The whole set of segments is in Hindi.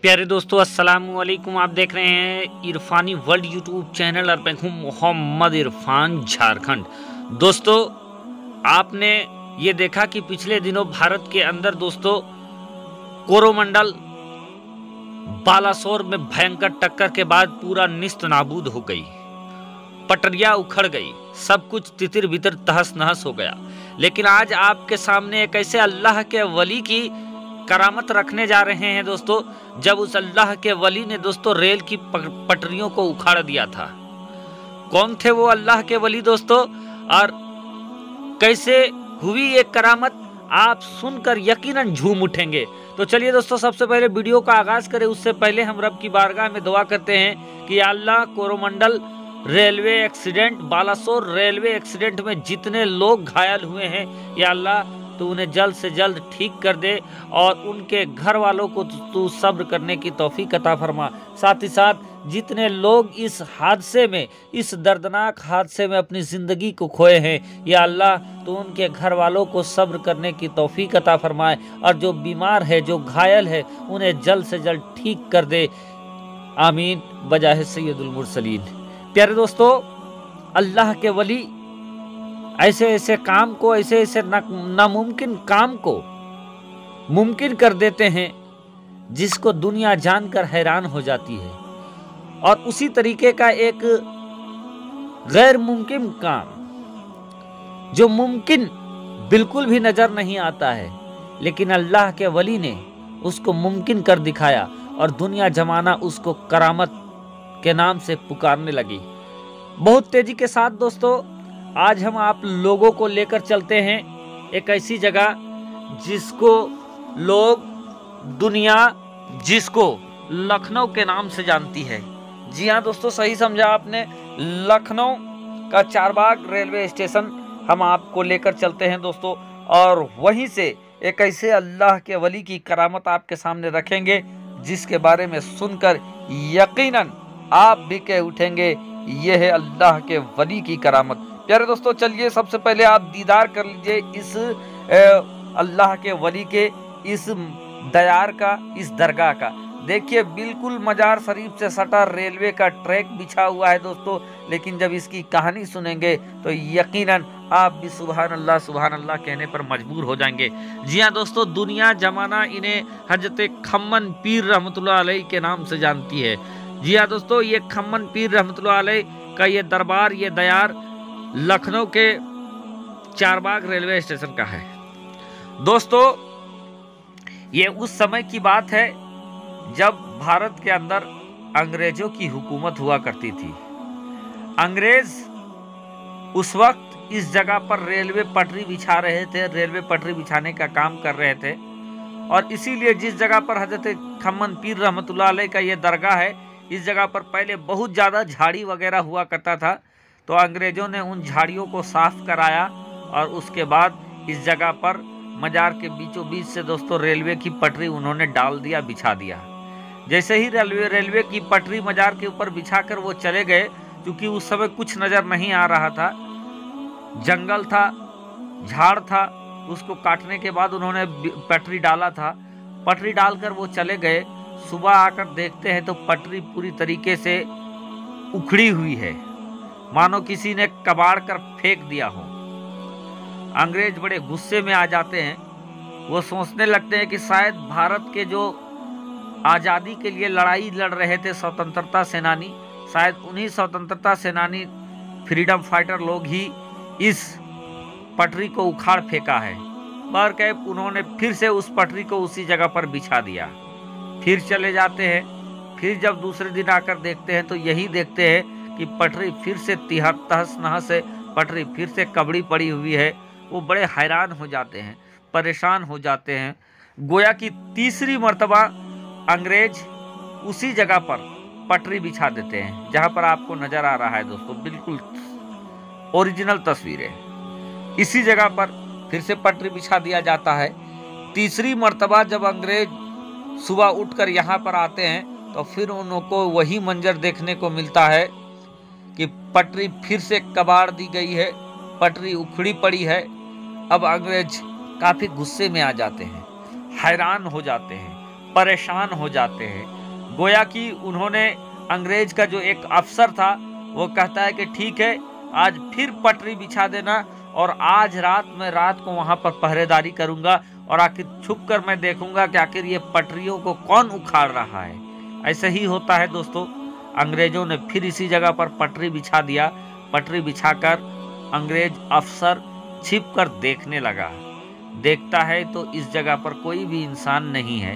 प्यारे दोस्तों, अस्सलाम वालेकुम। आप देख रहे हैं इरफानी वर्ल्ड यूट्यूब चैनल और मैं हूं मोहम्मद इरफान, झारखंड। दोस्तों, आपने ये देखा कि पिछले दिनों भारत के अंदर दोस्तों कोरोमंडल बालासोर में भयंकर टक्कर के बाद पूरा निस्त नाबूद हो गई, पटरियां उखड़ गई, सब कुछ तितिर बितर तहस नहस हो गया। लेकिन आज आपके सामने एक ऐसे अल्लाह के वली की करामत रखने जा रहे हैं दोस्तों, जब उस अल्लाह के वली ने दोस्तों रेल की पटरियों को उखाड़ दिया था। कौन थे वो अल्लाह के वली दोस्तों, और कैसे हुई ये करामत, आप सुनकर यकीनन झूम उठेंगे। तो चलिए दोस्तों, सबसे पहले वीडियो का आगाज करें। उससे पहले हम रब की बारगाह में दुआ करते हैं कि Allah Coromandel railway accident, Balasore railway accident में जितने लोग घायल हुए हैं, या अल्लाह तो उन्हें जल्द से जल्द ठीक कर दे और उनके घर वालों को तू सब्र करने की तौफीक अता फरमा। साथ ही साथ जितने लोग इस हादसे में, इस दर्दनाक हादसे में अपनी ज़िंदगी को खोए हैं, या अल्लाह तो उनके घर वालों को सब्र करने की तौफीक अता फरमाए, और जो बीमार है, जो घायल है, उन्हें जल्द से जल्द ठीक कर दे। आमीन बजाहे सैयदुल मुरसलीन। प्यारे दोस्तों, अल्लाह के वली ऐसे ऐसे काम को, ऐसे ऐसे नामुमकिन काम को मुमकिन कर देते हैं जिसको दुनिया जानकर हैरान हो जाती है। और उसी तरीके का एक गैर मुमकिन काम जो मुमकिन बिल्कुल भी नजर नहीं आता है, लेकिन अल्लाह के वली ने उसको मुमकिन कर दिखाया और दुनिया जमाना उसको करामत के नाम से पुकारने लगी। बहुत तेजी के साथ दोस्तों, आज हम आप लोगों को लेकर चलते हैं एक ऐसी जगह जिसको लोग, दुनिया जिसको लखनऊ के नाम से जानती है। जी हाँ दोस्तों, सही समझा आपने, लखनऊ का चारबाग रेलवे स्टेशन हम आपको लेकर चलते हैं दोस्तों, और वहीं से एक ऐसे अल्लाह के वली की करामत आपके सामने रखेंगे जिसके बारे में सुनकर यकीनन आप भी कह उठेंगे, यह है अल्लाह के वली की करामत। प्यारे दोस्तों, चलिए सबसे पहले आप दीदार कर लीजिए इस अल्लाह के वली के, इस दयार का, इस दरगाह का। देखिए, बिल्कुल मजार शरीफ से सटा रेलवे का ट्रैक बिछा हुआ है दोस्तों, लेकिन जब इसकी कहानी सुनेंगे तो यकीनन आप भी सुभान अल्लाह कहने पर मजबूर हो जाएंगे। जी हाँ दोस्तों, दुनिया जमाना इन्हें हजरत खम्मन पीर रहमतुल्लाह अलैह के नाम से जानती है। जी हाँ दोस्तों, ये खम्मन पीर रहमतुल्लाह अलैह का ये दरबार, ये दयार लखनऊ के चारबाग रेलवे स्टेशन का है। दोस्तों, ये उस समय की बात है जब भारत के अंदर अंग्रेजों की हुकूमत हुआ करती थी। अंग्रेज उस वक्त इस जगह पर रेलवे पटरी बिछा रहे थे, रेलवे पटरी बिछाने का काम कर रहे थे, और इसीलिए जिस जगह पर हजरत खम्मन पीर रहमतुल्लाह अलैह का ये दरगाह है, इस जगह पर पहले बहुत ज़्यादा झाड़ी वगैरह हुआ करता था। तो अंग्रेज़ों ने उन झाड़ियों को साफ कराया और उसके बाद इस जगह पर मजार के बीचों बीच से दोस्तों रेलवे की पटरी उन्होंने डाल दिया, बिछा दिया। जैसे ही रेलवे की पटरी मजार के ऊपर बिछाकर वो चले गए, क्योंकि उस समय कुछ नज़र नहीं आ रहा था, जंगल था, झाड़ था, उसको काटने के बाद उन्होंने पटरी डाला था। पटरी डालकर वो चले गए। सुबह आकर देखते हैं तो पटरी पूरी तरीके से उखड़ी हुई है, मानो किसी ने कबाड़ कर फेंक दिया हो। अंग्रेज बड़े गुस्से में आ जाते हैं। वो सोचने लगते हैं कि शायद भारत के जो आज़ादी के लिए लड़ाई लड़ रहे थे स्वतंत्रता सेनानी, शायद उन्हीं स्वतंत्रता सेनानी, फ्रीडम फाइटर लोग ही इस पटरी को उखाड़ फेंका है। पर क्या, उन्होंने फिर से उस पटरी को उसी जगह पर बिछा दिया। फिर चले जाते हैं। फिर जब दूसरे दिन आकर देखते हैं तो यही देखते हैं कि पटरी फिर से तहस नहस है, पटरी फिर से कबड़ी पड़ी हुई है। वो बड़े हैरान हो जाते हैं, परेशान हो जाते हैं। गोया कि तीसरी मर्तबा अंग्रेज उसी जगह पर पटरी बिछा देते हैं जहां पर आपको नजर आ रहा है दोस्तों, बिल्कुल ओरिजिनल तस्वीर है। इसी जगह पर फिर से पटरी बिछा दिया जाता है। तीसरी मर्तबा जब अंग्रेज सुबह उठकर यहाँ पर आते हैं तो फिर उनको वही मंजर देखने को मिलता है कि पटरी फिर से कबाड़ दी गई है, पटरी उखड़ी पड़ी है। अब अंग्रेज काफ़ी गुस्से में आ जाते हैं, हैरान हो जाते हैं, परेशान हो जाते हैं। गोया कि उन्होंने अंग्रेज का जो एक अफसर था वो कहता है कि ठीक है, आज फिर पटरी बिछा देना और आज रात को वहां पर पहरेदारी करूंगा और आखिर छुप कर मैं देखूंगा कि आखिर ये पटरियों को कौन उखाड़ रहा है। ऐसे ही होता है दोस्तों, अंग्रेजों ने फिर इसी जगह पर पटरी बिछा दिया। पटरी बिछाकर अंग्रेज अफसर छिप कर देखने लगा। देखता है तो इस जगह पर कोई भी इंसान नहीं है।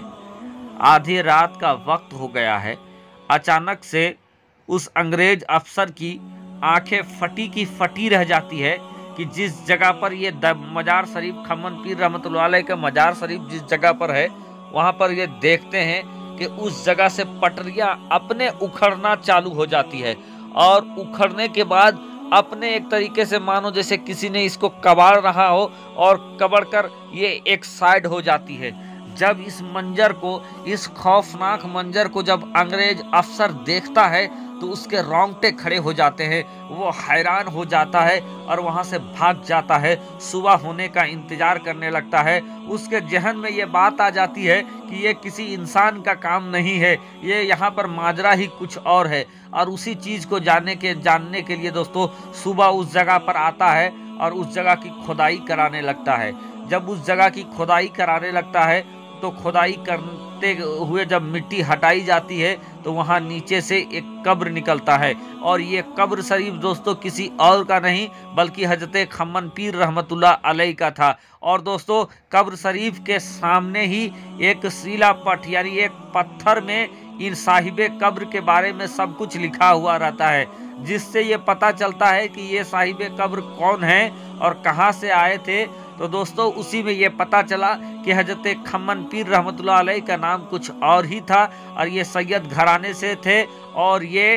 आधी रात का वक्त हो गया है। अचानक से उस अंग्रेज अफसर की आंखें फटी की फटी रह जाती है कि जिस जगह पर ये मजार शरीफ खम्मन पीर रहमतुल्लाह अलैह का मजार शरीफ जिस जगह पर है, वहां पर ये देखते हैं कि उस जगह से पटरियां अपने उखड़ना चालू हो जाती है और उखड़ने के बाद अपने एक तरीके से मानो जैसे किसी ने इसको कबाड़ रहा हो और कबड़ कर ये एक साइड हो जाती है। जब इस मंजर को, इस खौफनाक मंजर को जब अंग्रेज अफसर देखता है तो उसके रोंगटे खड़े हो जाते हैं। वो हैरान हो जाता है और वहां से भाग जाता है। सुबह होने का इंतजार करने लगता है। उसके जहन में ये बात आ जाती है कि ये किसी इंसान का काम नहीं है, ये यहाँ पर माजरा ही कुछ और है। और उसी चीज को जानने के लिए दोस्तों सुबह उस जगह पर आता है और उस जगह की खुदाई कराने लगता है। जब उस जगह की खुदाई कराने लगता है तो खुदाई करते हुए जब मिट्टी हटाई जाती है तो वहां नीचे से एक कब्र निकलता है और ये कब्र शरीफ दोस्तों किसी और का नहीं बल्कि हजरत खम्मन पीर रहमतुल्लाह अलैह का था। और दोस्तों कब्र शरीफ के सामने ही एक शिलापट यानी एक पत्थर में इन साहिबे कब्र के बारे में सब कुछ लिखा हुआ रहता है, जिससे ये पता चलता है कि ये साहिबे कब्र कौन है और कहाँ से आए थे। तो दोस्तों उसी में ये पता चला कि हजरत खम्मन पीर रहमतुल्लाह अलैह का नाम कुछ और ही था और ये सैयद घराने से थे और ये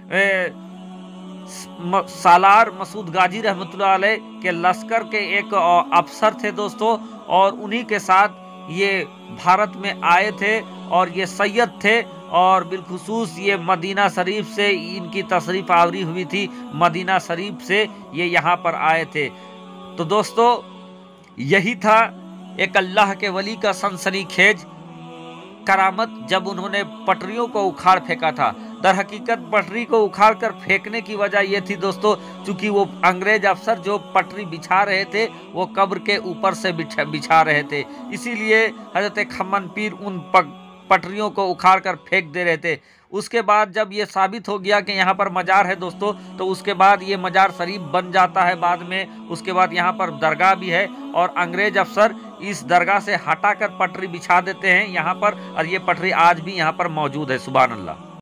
सालार मसूद गाजी रहमतुल्लाह अलैह के लश्कर के एक अफसर थे दोस्तों। और उन्हीं के साथ ये भारत में आए थे और ये सैयद थे और बिलखुसूस ये मदीना शरीफ से इनकी तशरीफ आवरी हुई थी। मदीना शरीफ से ये यहाँ पर आए थे। तो दोस्तों यही था एक अल्लाह के वली का सनसनीखेज करामत जब उन्होंने पटरियों को उखाड़ फेंका था। दर हकीकत पटरी को उखाड़ कर फेंकने की वजह यह थी दोस्तों, चूंकि वो अंग्रेज अफसर जो पटरी बिछा रहे थे वो कब्र के ऊपर से बिछा रहे थे, इसीलिए हजरत खम्मन पीर उन पटरियों को उखाड़ कर फेंक दे रहे थे। उसके बाद जब ये साबित हो गया कि यहाँ पर मजार है दोस्तों, तो उसके बाद ये मजार शरीफ बन जाता है बाद में। उसके बाद यहाँ पर दरगाह भी है और अंग्रेज अफसर इस दरगाह से हटाकर पटरी बिछा देते हैं यहाँ पर और ये पटरी आज भी यहाँ पर मौजूद है। सुभान अल्लाह।